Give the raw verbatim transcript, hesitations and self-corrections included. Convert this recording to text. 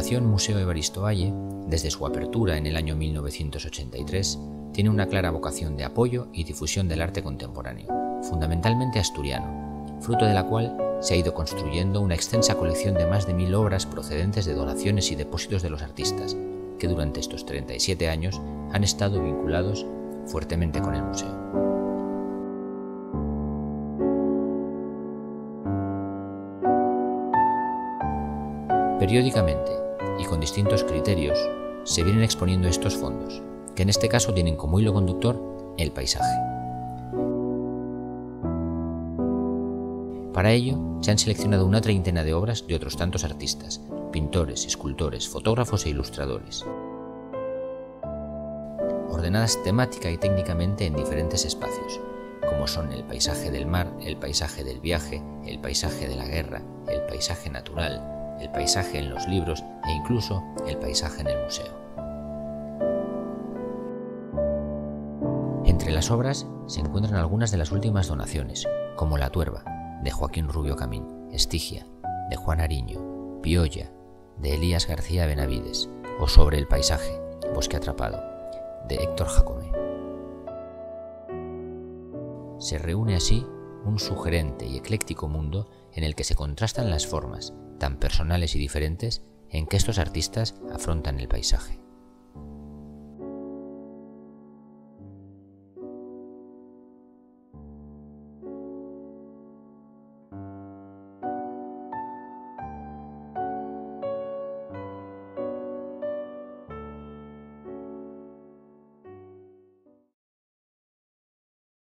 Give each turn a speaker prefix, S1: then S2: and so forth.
S1: Fundación Museo Evaristo Valle, desde su apertura en el año mil novecientos ochenta y tres, tiene una clara vocación de apoyo y difusión del arte contemporáneo, fundamentalmente asturiano, fruto de la cual se ha ido construyendo una extensa colección de más de mil obras procedentes de donaciones y depósitos de los artistas, que durante estos treinta y siete años han estado vinculados fuertemente con el museo. Periódicamente, y con distintos criterios, se vienen exponiendo estos fondos, que en este caso tienen como hilo conductor el paisaje. Para ello, se han seleccionado una treintena de obras de otros tantos artistas, pintores, escultores, fotógrafos e ilustradores, ordenadas temática y técnicamente en diferentes espacios, como son el paisaje del mar, el paisaje del viaje, el paisaje de la guerra, el paisaje natural, el paisaje en los libros e incluso el paisaje en el museo. Entre las obras se encuentran algunas de las últimas donaciones, como La Tuerva, de Joaquín Rubio Camín, Estigia, de Juan Ariño, Piolla, de Elías García Benavides, o Sobre el paisaje, Bosque atrapado, de Héctor Jacome. Se reúne así un sugerente y ecléctico mundo en el que se contrastan las formas, tan personales y diferentes, en que estos artistas afrontan el paisaje.